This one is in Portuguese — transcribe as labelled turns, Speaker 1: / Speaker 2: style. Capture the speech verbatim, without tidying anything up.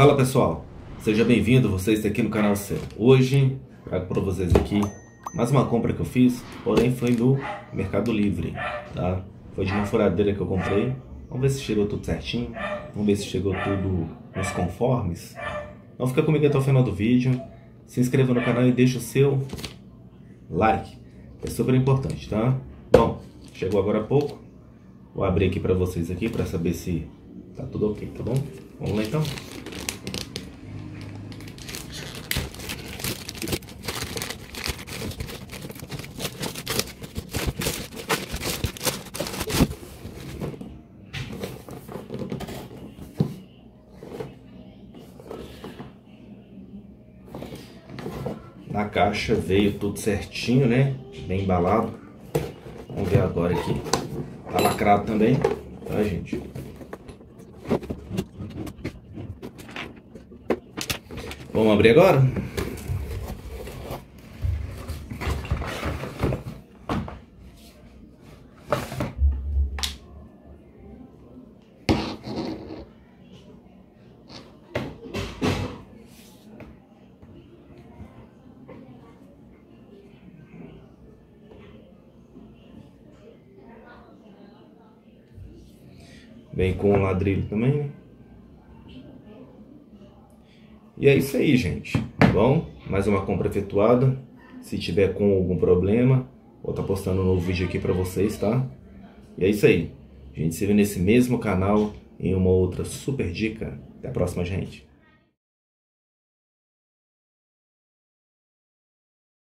Speaker 1: Fala pessoal, seja bem-vindo, você está aqui no canal C. Hoje trago para vocês aqui mais uma compra que eu fiz, porém foi no Mercado Livre, tá? Foi de uma furadeira que eu comprei. Vamos ver se chegou tudo certinho, vamos ver se chegou tudo nos conformes. Então fica comigo até o final do vídeo, se inscreva no canal e deixa o seu like, é super importante, tá? Bom, chegou agora há pouco, vou abrir aqui para vocês aqui para saber se tá tudo ok, tá bom? Vamos lá então? Na caixa veio tudo certinho, né? Bem embalado. Vamos ver agora aqui. Tá lacrado também, tá, gente? Vamos abrir agora? Vem com o ladrilho também, né? E é isso aí, gente. Tá bom? Mais uma compra efetuada. Se tiver com algum problema, vou estar postando um novo vídeo aqui pra vocês, tá? E é isso aí. A gente se vê nesse mesmo canal em uma outra super dica. Até a próxima, gente.